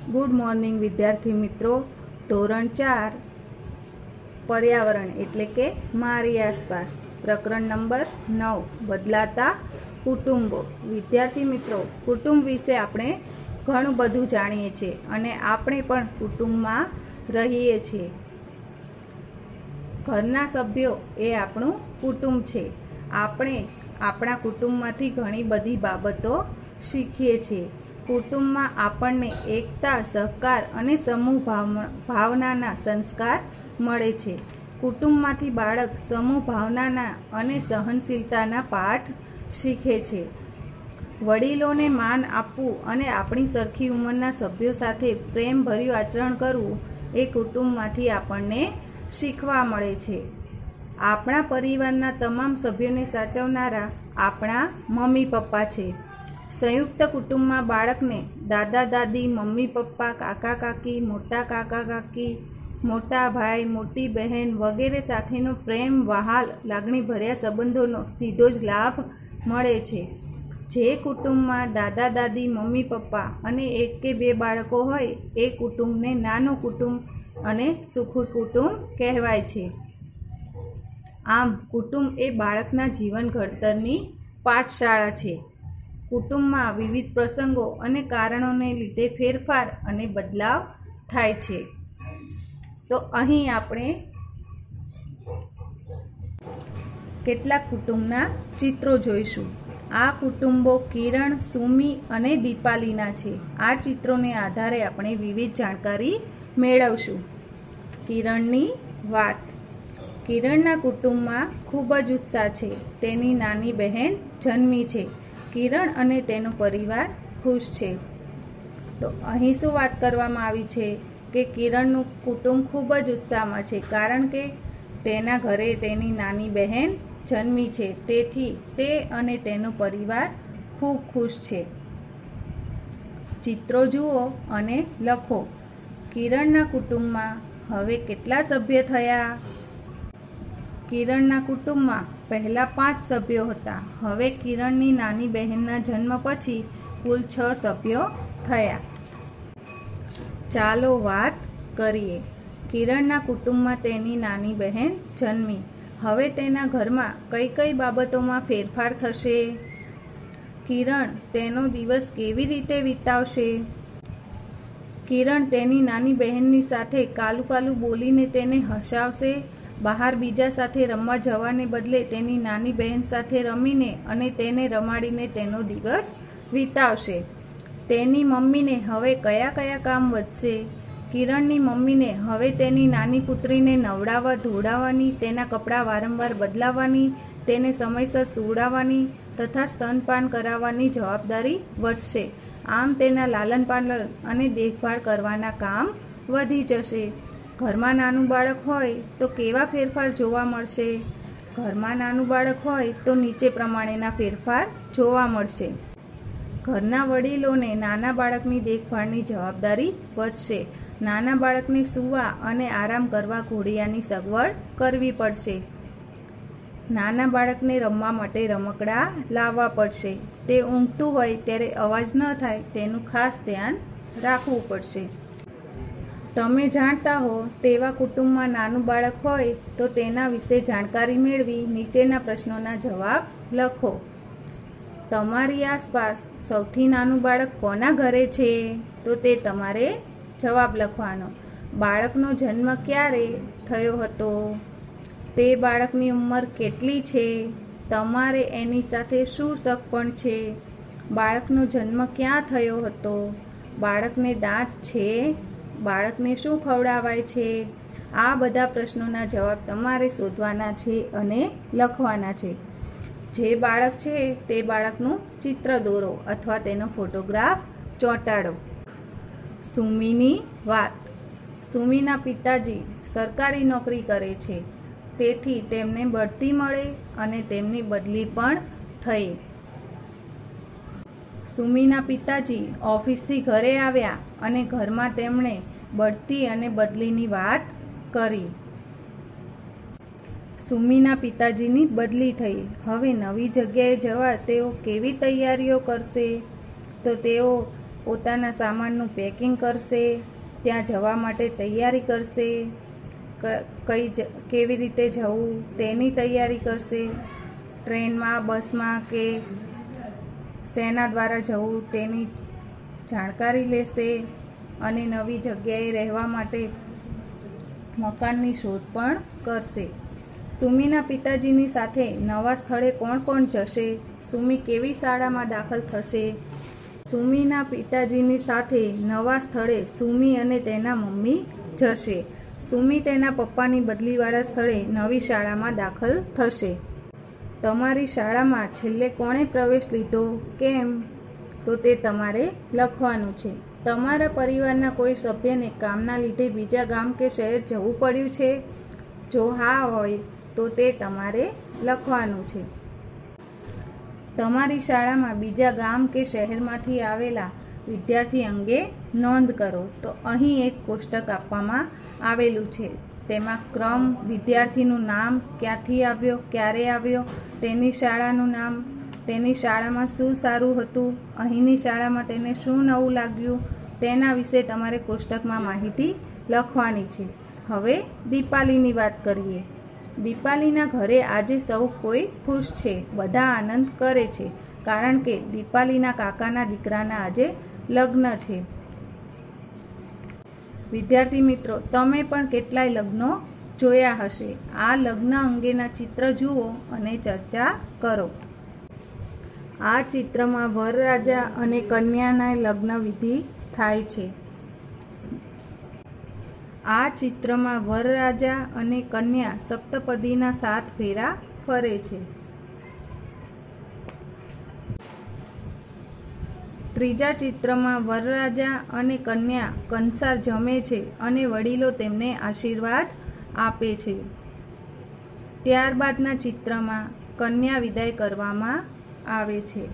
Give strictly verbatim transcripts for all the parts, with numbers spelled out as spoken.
Good morning विद्यार्थी मित्रों। धोरण चार पर्यावरण एटले के मारी आसपास प्रकरण नंबर नौ बदलाता कुटुंबो। विद्यार्थी मित्रों, कुटुंब विશે આપણે ઘણું બધું જાણીએ છીએ અને આપણે પણ કુટુંબમાં રહીએ છીએ। ઘરના સભ્યો એ આપણું કુટુંબ છે। આપણે આપણા કુટુંબમાંથી ઘણી બધી બાબતો શીખીએ છીએ। કુટુંબમાં આપણને એકતા, સહકાર અને સમૂહ ભાવનાના સંસ્કાર મળે છે। કુટુંબમાંથી બાળક સમૂહ ભાવનાના અને સહનશીલતાના પાઠ શીખે છે। વડીલોને માન આપવું અને આપણી સરખી ઉંમરના સભ્યો સાથે પ્રેમભર્યું આચરણ કરવું એ કુટુંબમાંથી આપણને શીખવા મળે છે। આપણા પરિવારના તમામ સભ્યોને સાચવનારા આપણા મમ્મી પપ્પા છે। સંયુક્ત કુટુંબમાં બાળકને દાદા દાદી, મમ્મી પપ્પા, કાકા કાકી, મોટા કાકા કાકી, મોટા ભાઈ, મોટી બહેન વગેરે સાથેનો પ્રેમ, વહાલ, લાગણીભર્યા સંબંધોનો સીધો જ લાભ મળે છે। જે કુટુંબમાં દાદા દાદી, મમ્મી પપ્પા અને એક કે બે બાળકો હોય એ કુટુંબને નાનું કુટુંબ અને સુખી કુટુંબ કહેવાય છે। આમ કુટુંબ એ બાળકના જીવન ઘડતરની પાઠશાળા છે। કુટુંબમાં વિવિધ પ્રસંગો અને કારણોને લીધે ફેરફાર અને બદલાવ થાય છે। તો અહીં આપણે કેટલાક કુટુંબના ચિત્રો જોઈશું। આ કુટુંબો કિરણ, સુમી અને દીપાલીના છે। આ ચિત્રોને આધારે આપણે વિવિધ જાણકારી મેળવશું। કિરણની વાત। કિરણના કુટુંબમાં ખૂબ જ ઉત્સાહ છે। તેની નાની બહેન જન્મી છે। કિરણ અને તેનો પરિવાર ખુશ છે। તો અહીં શું વાત કરવામાં આવી છે કે કિરણનું કુટુંબ ખૂબ જ ઉત્સાહમાં છે, કારણ કે તેના ઘરે તેની નાની બહેન જન્મી છે, તેથી તે અને તેનો પરિવાર ખૂબ ખુશ છે। ચિત્રો જુઓ અને લખો। કિરણના કુટુંબમાં હવે કેટલા સભ્ય થયા? કિરણના કુટુંબમાં પહેલા પાંચ સભ્યો હતા। હવે કિરણની નાની બહેનના જન્મ પછી કુલ છ સભ્યો થયા। ચાલો વાત કરીએ। કિરણના કુટુંબમાં તેની નાની બહેન જન્મી। હવે તેના ઘરમાં કઈ કઈ બાબતોમાં ફેરફાર થશે? કિરણ તેનો દિવસ કેવી રીતે વિતાવશે? કિરણ તેની નાની બહેનની સાથે કાલું કાલું બોલીને તેને હસાવશે, બહાર બીજા સાથે રમવા જવાને બદલે તેની નાની બહેન સાથે રમીને અને તેને રમાડીને તેનો દિવસ વિતાવશે। તેની મમ્મીને હવે કયા કયા કામ વધશે? કિરણની મમ્મીને હવે તેની નાની પુત્રીને નવડાવવા, ધોવડાવવાની, તેના કપડાં વારંવાર બદલાવવાની, તેને સમયસર સુવડાવવાની તથા સ્તનપાન કરાવવાની જવાબદારી વધશે। આમ તેના લાલન પાલન અને દેખભાળ કરવાના કામ વધી જશે। ઘરમાં નાનું બાળક હોય તો કેવા ફેરફાર જોવા મળશે? ઘરમાં નાનું બાળક હોય તો નીચે પ્રમાણેના ફેરફાર જોવા મળશે। ઘરના વડીલોને નાના બાળકની દેખભાળની જવાબદારી વધશે। નાના બાળકને સૂવા અને આરામ કરવા ઘોડિયાની સગવડ કરવી પડશે। નાના બાળકને રમવા માટે રમકડા લાવવા પડશે। તે ઊંઘતું હોય ત્યારે અવાજ ન થાય તેનું ખાસ ધ્યાન રાખવું પડશે। તમે જાણતા હો તેવા કુટુંબમાં નાનું બાળક હોય તો તેના વિશે જાણકારી મેળવી નીચેના પ્રશ્નોના જવાબ લખો। તમારી આસપાસ સૌથી નાનું બાળક કોના ઘરે છે? તો તે તમારે જવાબ લખવાનો। બાળકનો જન્મ ક્યારે થયો હતો? તે બાળકની ઉંમર કેટલી છે? તમારે એની સાથે શું સગપણ છે? બાળકનો જન્મ ક્યાં થયો હતો? બાળકને દાંત છે? બાળકને શું ખવડાવાય છે? આ બધા પ્રશ્નોના જવાબ તમારે શોધવાના છે અને લખવાના છે। જે બાળક છે તે બાળકનું ચિત્ર દોરો અથવા તેનો ફોટોગ્રાફ ચોંટાડો। સુમીની વાત। સુમીના પિતાજી સરકારી નોકરી કરે છે, તેથી તેમને બઢતી મળે અને તેમની બદલી પણ થઈ। સુમીના પિતાજી ઓફિસથી ઘરે આવ્યા અને ઘરમાં તેમણે બઢતી અને બદલીની વાત કરી। સુમીના પિતાજીની બદલી થઈ। હવે નવી જગ્યાએ જવા તેઓ કેવી તૈયારીઓ કરશે? તો તેઓ પોતાના સામાનનું પેકિંગ કરશે, ત્યાં જવા માટે તૈયારી કરશે, કઈ જ કેવી રીતે જવું તેની તૈયારી કરશે, ટ્રેનમાં બસમાં કે શેના દ્વારા જવું તેની જાણકારી લેશે અને નવી જગ્યાએ રહેવા માટે મકાનની શોધ પણ કરશે. સુમીના પિતાજીની સાથે નવા સ્થળે કોણ કોણ જશે? સુમી કેવી શાળામાં દાખલ થશે? સુમીના પિતાજીની સાથે નવા સ્થળે સુમી અને તેના મમ્મી જશે. સુમી તેના પપ્પાની બદલીવાળા સ્થળે નવી શાળામાં દાખલ થશે. તમારી શાળામાં છેલ્લે કોણે પ્રવેશ લીધો? કેમ? તો તે તમારે લખવાનું છે. તમારા પરિવારના કોઈ સભ્યને કામના લીધે બીજા ગામ કે શહેર જવું પડ્યું છે? જો હા હોય તો તે તમારે લખવાનું છે. તમારી શાળામાં બીજા ગામ કે શહેરમાંથી આવેલા વિદ્યાર્થી અંગે નોંધ કરો. તો અહીં એક કોષ્ટક આપવામાં આવેલું છે. તેમાં ક્રમ, વિદ્યાર્થીનું નામ, ક્યાંથી આવ્યો, ક્યારે આવ્યો, તેની શાળાનું નામ, તેની શાળામાં શું સારું હતું, અહીંની શાળામાં તેને શું નવું લાગ્યું, તેના વિશે તમારે કોષ્ટકમાં માહિતી લખવાની છે. હવે દીપાલીની વાત કરીએ. દીપાલીના ઘરે આજે સૌ કોઈ ખુશ છે, બધા આનંદ કરે છે, કારણ કે દીપાલીના કાકાના દીકરાના આજે લગ્ન છે. વિદ્યાર્થી મિત્રો, તમે પણ કેટલાય લગ્નો જોયા હશે. આ લગ્ન અંગેના ચિત્ર જુઓ અને ચર્ચા કરો. આ ચિત્રમાં વરરાજા અને કન્યાના લગ્ન વિધિ થાય છે. આ ચિત્રમાં વરરાજા અને કન્યા સપ્તપદીના સાત ફેરા ફરે છે. ત્રીજા ચિત્રમાં વરરાજા અને કન્યા કંસાર જમે છે અને વડીલો તેમને આશીર્વાદ આપે છે. ત્યારબાદના ચિત્રમાં કન્યા વિદાય કરવામાં આવે છે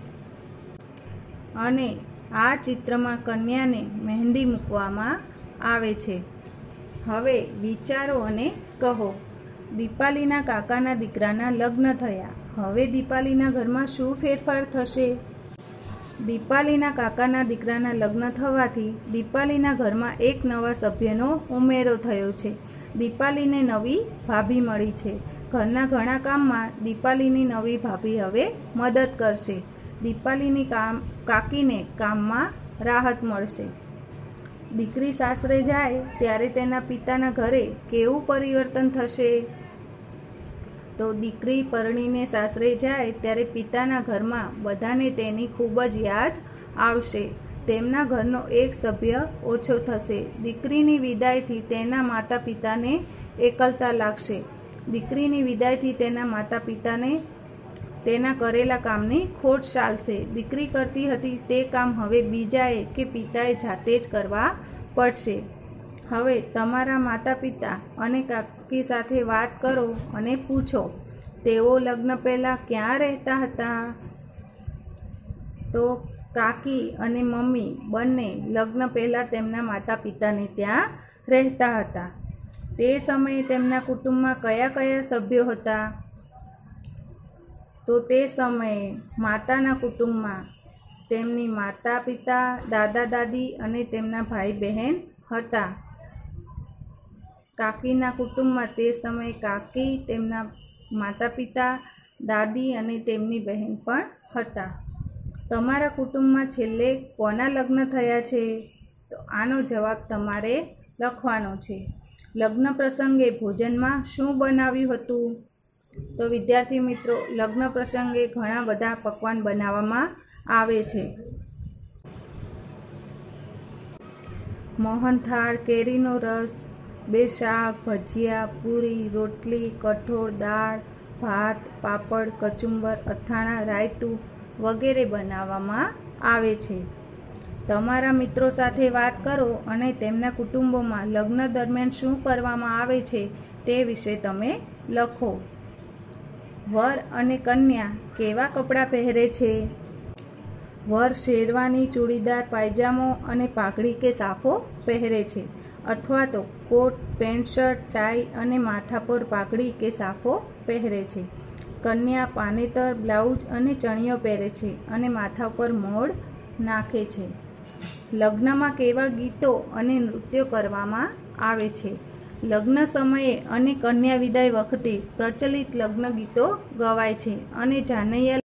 અને આ ચિત્રમાં કન્યાને મહેંદી મૂકવામાં આવે છે. હવે વિચારો અને કહો. દીપાલીના કાકાના દીકરાના લગ્ન થયા. હવે દીપાલીના ઘરમાં શું ફેરફાર થશે? દીપાલીના કાકાના દીકરાના લગ્ન થવાથી દીપાલીના ઘરમાં એક નવા સભ્યનો ઉમેરો થયો છે. દીપાલીને નવી ભાભી મળી છે. ઘરના ઘણા કામમાં દીપાલીની નવી ભાભી હવે મદદ કરશે. દીપાલીની કામ કાકીને કામમાં રાહત મળશે. દીકરી સાસરે જાય ત્યારે તેના પિતાના ઘરે કેવું પરિવર્તન થશે? તો દીકરી પરણીને સાસરે જાય ત્યારે પિતાના ઘરમાં બધાને તેની ખૂબ જ યાદ આવશે. તેમના ઘરનો એક સભ્ય ઓછો થશે. દીકરીની વિદાયથી તેના માતા પિતાને એકલતા લાગશે. દીકરીની વિદાયથી તેના માતા પિતાને તેના કરેલા કામની ખોટ ચાલશે. દીકરી કરતી હતી તે કામ હવે બીજાએ કે પિતાએ જાતે જ કરવા પડશે. હવે તમારા માતા પિતા અને કાકી સાથે વાત કરો અને પૂછો, તેઓ લગ્ન પહેલાં ક્યાં રહેતા હતા? તો કાકી અને મમ્મી બંને લગ્ન પહેલાં તેમના માતા પિતાને ત્યાં રહેતા હતા. તે સમયે તેમના કુટુંબમાં કયા કયા સભ્યો હતા? તો તે સમયે માતાના કુટુંબમાં તેમની માતા પિતા, દાદા દાદી અને તેમના ભાઈ બહેન હતા. કાકીના કુટુંબમાં તે સમયે કાકી, તેમના માતા પિતા, દાદી અને તેમની બહેન પણ હતા. તમારા કુટુંબમાં છેલ્લે કોના લગ્ન થયા છે? તો આનો જવાબ તમારે લખવાનો છે. લગ્ન પ્રસંગે ભોજનમાં શું બનાવ્યું હતું? તો વિદ્યાર્થી મિત્રો, લગ્ન પ્રસંગે ઘણા બધા પકવાન બનાવવામાં આવે છે. મોહનથાળ, કેરીનો રસ, બે શાક, ભજીયા, પૂરી, રોટલી, કઠોળ, દાળ, ભાત, પાપડ, કચુંબર, અથાણાં, રાયતું વગેરે બનાવવામાં આવે છે. તમારા મિત્રો સાથે વાત કરો અને તેમના કુટુંબોમાં લગ્ન દરમિયાન શું કરવામાં આવે છે તે વિશે તમે લખો. વર અને કન્યા કેવા કપડાં પહેરે છે? વર શેરવાની, ચૂડીદાર, પાયજામો અને પાઘડી કે સાફો પહેરે છે, અથવા તો કોટ, પેન્ટ, શર્ટ, ટાઈ અને માથા પર પાઘડી કે સાફો પહેરે છે. કન્યા પાનેતર, બ્લાઉઝ અને ચણિયો પહેરે છે અને માથા પર મોડ નાખે છે. લગ્નમાં કેવા ગીતો અને નૃત્યો કરવામાં આવે છે? લગ્ન સમયે અને કન્યા વિદાય વખતે પ્રચલિત લગ્ન ગીતો ગવાય છે અને જાનૈયા